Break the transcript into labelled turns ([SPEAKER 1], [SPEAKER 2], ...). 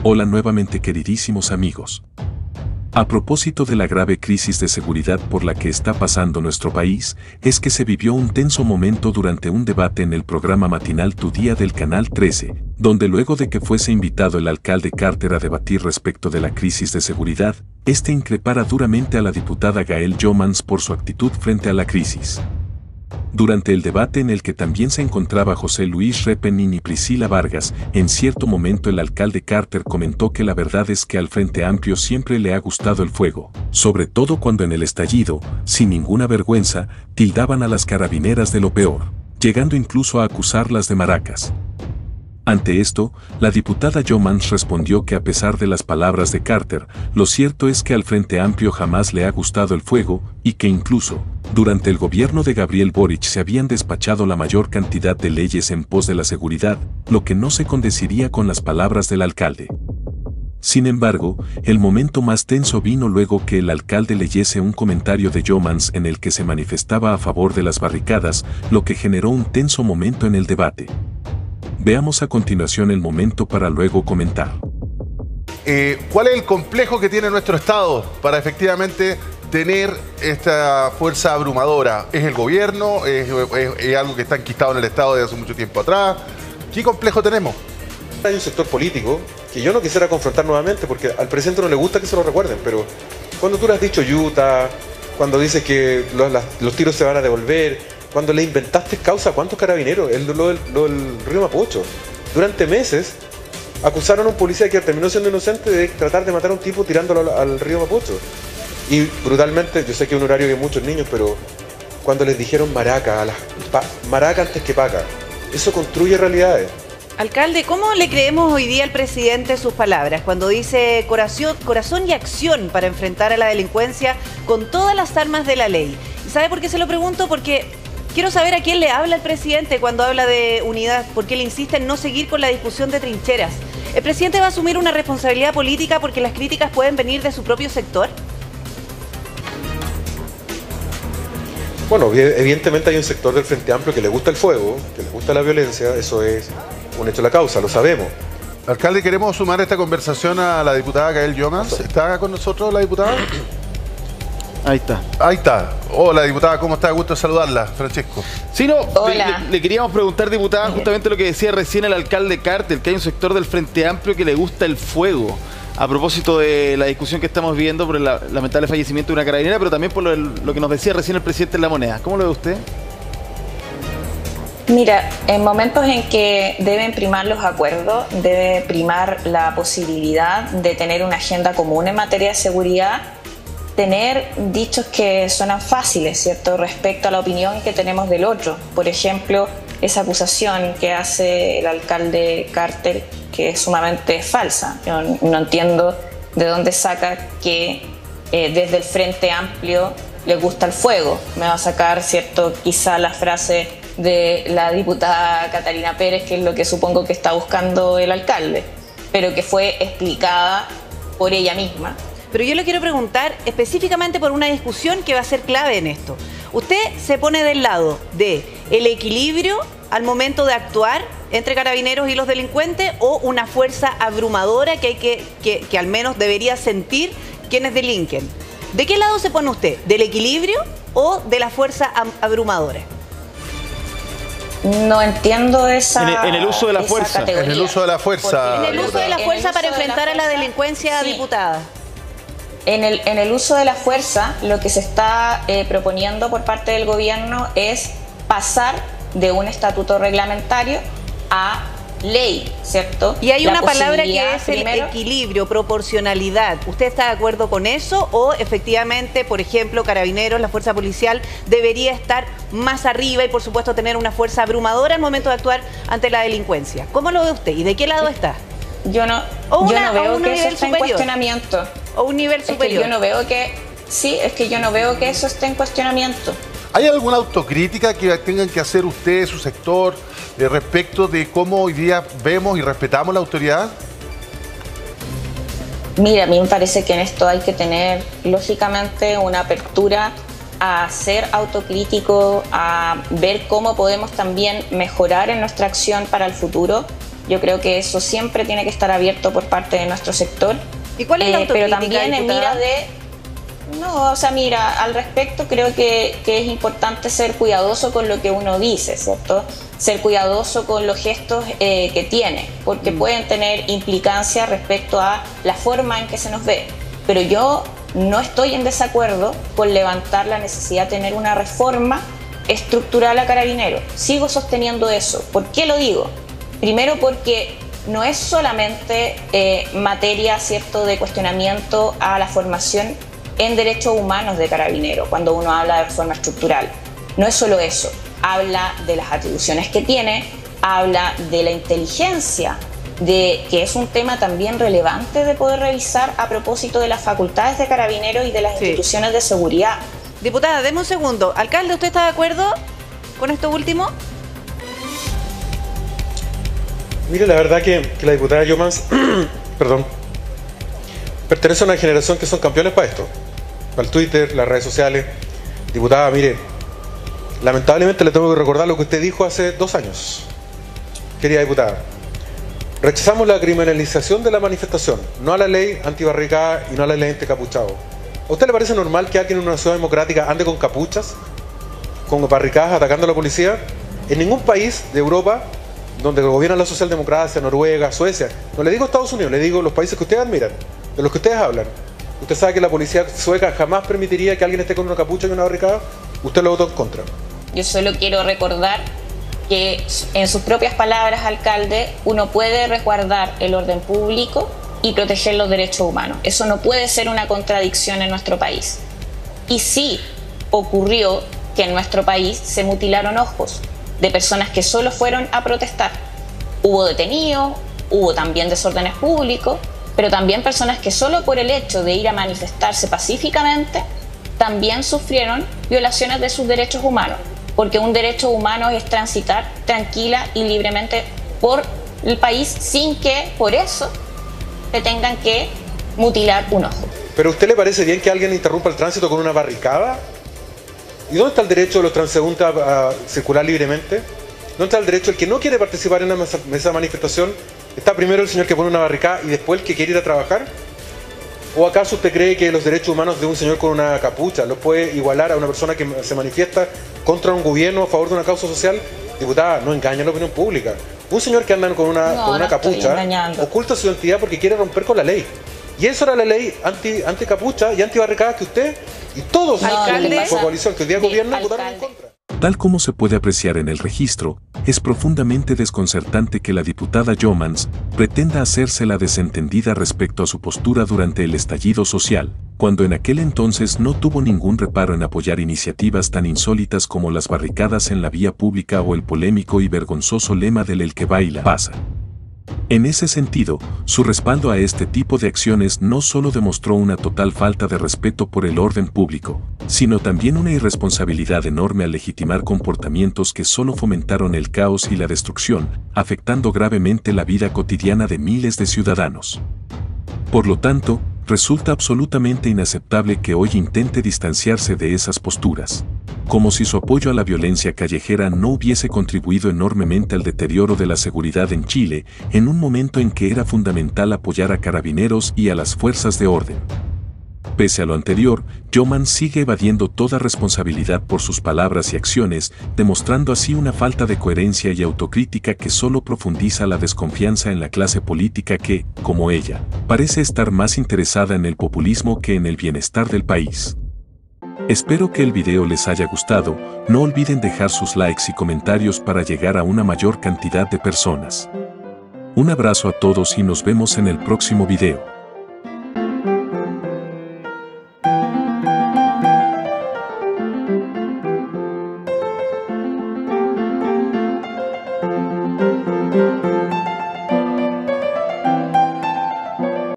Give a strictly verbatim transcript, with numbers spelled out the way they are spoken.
[SPEAKER 1] Hola nuevamente queridísimos amigos. A propósito de la grave crisis de seguridad por la que está pasando nuestro país, es que se vivió un tenso momento durante un debate en el programa matinal Tu Día del Canal trece, donde luego de que fuese invitado el alcalde Carter a debatir respecto de la crisis de seguridad, este increpara duramente a la diputada Gael Jomans por su actitud frente a la crisis. Durante el debate en el que también se encontraba José Luis Repenin y Priscila Vargas, en cierto momento el alcalde Carter comentó que la verdad es que al Frente Amplio siempre le ha gustado el fuego, sobre todo cuando en el estallido, sin ninguna vergüenza, tildaban a las carabineras de lo peor, llegando incluso a acusarlas de maracas. Ante esto, la diputada Jomans respondió que a pesar de las palabras de Carter, lo cierto es que al Frente Amplio jamás le ha gustado el fuego y que incluso, durante el gobierno de Gabriel Boric se habían despachado la mayor cantidad de leyes en pos de la seguridad, lo que no se condeciría con las palabras del alcalde. Sin embargo, el momento más tenso vino luego que el alcalde leyese un comentario de Jomans en el que se manifestaba a favor de las barricadas, lo que generó un tenso momento en el debate. Veamos a continuación el momento para luego comentar.
[SPEAKER 2] Eh, ¿Cuál es el complejo que tiene nuestro Estado para efectivamente tener esta fuerza abrumadora? ¿Es el gobierno? ¿Es, es, es algo que está enquistado en el Estado desde hace mucho tiempo atrás? ¿Qué complejo tenemos?
[SPEAKER 3] Hay un sector político que yo no quisiera confrontar nuevamente porque al presidente no le gusta que se lo recuerden, pero cuando tú le has dicho Utah, cuando dices que los, las, los tiros se van a devolver, cuando le inventaste causa, ¿cuántos carabineros? El, lo, lo, lo, el río Mapocho. Durante meses acusaron a un policía que terminó siendo inocente de tratar de matar a un tipo tirándolo al, al río Mapocho. Y brutalmente, yo sé que es un horario de muchos niños, pero cuando les dijeron maraca, a las, pa, maraca antes que paca, eso construye realidades.
[SPEAKER 4] Alcalde, ¿cómo le creemos hoy día al presidente sus palabras cuando dice corazón, corazón y acción para enfrentar a la delincuencia con todas las armas de la ley? ¿Sabe por qué se lo pregunto? Porque quiero saber a quién le habla el presidente cuando habla de unidad, porque le insiste en no seguir con la discusión de trincheras. ¿El presidente va a asumir una responsabilidad política porque las críticas pueden venir de su propio sector?
[SPEAKER 3] Bueno, evidentemente hay un sector del Frente Amplio que le gusta el fuego, que le gusta la violencia, eso es un hecho de la causa, lo sabemos.
[SPEAKER 2] Alcalde, queremos sumar esta conversación a la diputada Gael Jomans. ¿Está con nosotros la diputada?
[SPEAKER 5] Ahí está.
[SPEAKER 2] Ahí está. Hola, diputada, ¿cómo está? Gusto saludarla, Francesco.
[SPEAKER 5] Sí, no,
[SPEAKER 6] Hola.
[SPEAKER 5] Le, le queríamos preguntar, diputada, justamente lo que decía recién el alcalde Carter, que hay un sector del Frente Amplio que le gusta el fuego. A propósito de la discusión que estamos viendo por el lamentable fallecimiento de una carabinera, pero también por lo, lo que nos decía recién el presidente en La Moneda. ¿Cómo lo ve usted?
[SPEAKER 6] Mira, en momentos en que deben primar los acuerdos, debe primar la posibilidad de tener una agenda común en materia de seguridad, tener dichos que suenan fáciles, ¿cierto?, respecto a la opinión que tenemos del otro. Por ejemplo, esa acusación que hace el alcalde Carter, que es sumamente falsa. Yo no entiendo de dónde saca que eh, desde el Frente Amplio le gusta el fuego. Me va a sacar, ¿cierto?, quizá la frase de la diputada Catalina Pérez, que es lo que supongo que está buscando el alcalde, pero que fue explicada por ella misma.
[SPEAKER 4] Pero yo le quiero preguntar específicamente por una discusión que va a ser clave en esto. ¿Usted se pone del lado de el equilibrio al momento de actuar entre carabineros y los delincuentes o una fuerza abrumadora que, hay que, que, que al menos debería sentir quienes delinquen? ¿De qué lado se pone usted? ¿Del equilibrio o de la fuerza abrumadora?
[SPEAKER 6] No entiendo esa
[SPEAKER 5] En el, en el uso de la fuerza.
[SPEAKER 6] Categoría.
[SPEAKER 2] En el uso de la fuerza.
[SPEAKER 4] En el uso de la fuerza para enfrentar a la
[SPEAKER 6] fuerza,
[SPEAKER 4] delincuencia,
[SPEAKER 6] sí.
[SPEAKER 4] diputada.
[SPEAKER 6] En el, en el uso de la fuerza, lo que se está eh, proponiendo por parte del gobierno es pasar de un estatuto reglamentario a ley, ¿cierto?
[SPEAKER 4] Y hay
[SPEAKER 6] La
[SPEAKER 4] una palabra que
[SPEAKER 6] posibilidad,
[SPEAKER 4] es el
[SPEAKER 6] primero,
[SPEAKER 4] equilibrio, proporcionalidad. ¿Usted está de acuerdo con eso o efectivamente, por ejemplo, Carabineros, la fuerza policial, debería estar más arriba y por supuesto tener una fuerza abrumadora al momento de actuar ante la delincuencia? ¿Cómo lo ve usted y de qué lado está?
[SPEAKER 6] Yo no,
[SPEAKER 4] O
[SPEAKER 6] yo
[SPEAKER 4] una-
[SPEAKER 6] no
[SPEAKER 4] o
[SPEAKER 6] veo
[SPEAKER 4] un
[SPEAKER 6] que eso
[SPEAKER 4] nivel
[SPEAKER 6] esté en
[SPEAKER 4] superior.
[SPEAKER 6] cuestionamiento.
[SPEAKER 4] ¿O un nivel
[SPEAKER 6] Es que
[SPEAKER 4] superior?
[SPEAKER 6] yo no veo que, sí, es que yo no veo que eso esté en cuestionamiento.
[SPEAKER 2] ¿Hay alguna autocrítica que tengan que hacer ustedes, su sector, eh, respecto de cómo hoy día vemos y respetamos la autoridad?
[SPEAKER 6] Mira, a mí me parece que en esto hay que tener, lógicamente, una apertura a ser autocrítico, a ver cómo podemos también mejorar en nuestra acción para el futuro. Yo creo que eso siempre tiene que estar abierto por parte de nuestro sector.
[SPEAKER 4] ¿Y cuál es la
[SPEAKER 6] eh, Pero
[SPEAKER 4] autocrítica,
[SPEAKER 6] también en
[SPEAKER 4] diputada?
[SPEAKER 6] mira de... No, o sea, mira, al respecto creo que, que es importante ser cuidadoso con lo que uno dice, ¿cierto? Ser cuidadoso con los gestos eh, que tiene, porque mm. pueden tener implicancias respecto a la forma en que se nos ve. Pero yo no estoy en desacuerdo con levantar la necesidad de tener una reforma estructural a Carabineros. Sigo sosteniendo eso. ¿Por qué lo digo? Primero porque no es solamente eh, materia, ¿cierto?, de cuestionamiento a la formación en derechos humanos de Carabineros, cuando uno habla de reforma estructural. No es solo eso, habla de las atribuciones que tiene, habla de la inteligencia, de que es un tema también relevante de poder revisar a propósito de las facultades de Carabineros y de las sí. instituciones de seguridad.
[SPEAKER 4] Diputada, deme un segundo. Alcalde, ¿usted está de acuerdo con esto último?
[SPEAKER 3] Mire, la verdad que, que la diputada Youmans, perdón, pertenece a una generación que son campeones para esto, para el Twitter, las redes sociales. Diputada, mire, lamentablemente le tengo que recordar lo que usted dijo hace dos años. Querida diputada, rechazamos la criminalización de la manifestación, no a la ley antibarricada y no a la ley anticapuchado. ¿A usted le parece normal que alguien en una ciudad democrática ande con capuchas, con barricadas atacando a la policía? En ningún país de Europa donde gobierna la socialdemocracia, Noruega, Suecia, no le digo Estados Unidos, le digo los países que ustedes admiran, de los que ustedes hablan. Usted sabe que la policía sueca jamás permitiría que alguien esté con una capucha y una barricada. Usted lo votó en contra.
[SPEAKER 6] Yo solo quiero recordar que en sus propias palabras, alcalde, uno puede resguardar el orden público y proteger los derechos humanos. Eso no puede ser una contradicción en nuestro país. Y sí ocurrió que en nuestro país se mutilaron ojos de personas que solo fueron a protestar. Hubo detenidos, hubo también desórdenes públicos, pero también personas que solo por el hecho de ir a manifestarse pacíficamente también sufrieron violaciones de sus derechos humanos, porque un derecho humano es transitar tranquila y libremente por el país sin que por eso te tengan que mutilar un ojo.
[SPEAKER 3] ¿Pero a usted le parece bien que alguien interrumpa el tránsito con una barricada? ¿Y dónde está el derecho de los transeúntes a, a circular libremente? ¿Dónde está el derecho del que no quiere participar en esa, en esa manifestación? ¿Está primero el señor que pone una barricada y después el que quiere ir a trabajar? ¿O acaso usted cree que los derechos humanos de un señor con una capucha los puede igualar a una persona que se manifiesta contra un gobierno a favor de una causa social? Diputada, no engaña a la opinión pública. Un señor que anda con una, no, con una no capucha oculta su identidad porque quiere romper con la ley. Y eso era la ley anti, anti capucha y anti barricada que usted y todos los de la coalición que hoy día gobierna votaron en contra.
[SPEAKER 1] Tal como se puede apreciar en el registro, es profundamente desconcertante que la diputada Youmans pretenda hacerse la desentendida respecto a su postura durante el estallido social, cuando en aquel entonces no tuvo ningún reparo en apoyar iniciativas tan insólitas como las barricadas en la vía pública o el polémico y vergonzoso lema del "el que baila pasa". En ese sentido, su respaldo a este tipo de acciones no solo demostró una total falta de respeto por el orden público, sino también una irresponsabilidad enorme al legitimar comportamientos que solo fomentaron el caos y la destrucción, afectando gravemente la vida cotidiana de miles de ciudadanos. Por lo tanto, resulta absolutamente inaceptable que hoy intente distanciarse de esas posturas, como si su apoyo a la violencia callejera no hubiese contribuido enormemente al deterioro de la seguridad en Chile, en un momento en que era fundamental apoyar a Carabineros y a las fuerzas de orden. Pese a lo anterior, Youmans sigue evadiendo toda responsabilidad por sus palabras y acciones, demostrando así una falta de coherencia y autocrítica que solo profundiza la desconfianza en la clase política que, como ella, parece estar más interesada en el populismo que en el bienestar del país. Espero que el video les haya gustado, no olviden dejar sus likes y comentarios para llegar a una mayor cantidad de personas. Un abrazo a todos y nos vemos en el próximo video.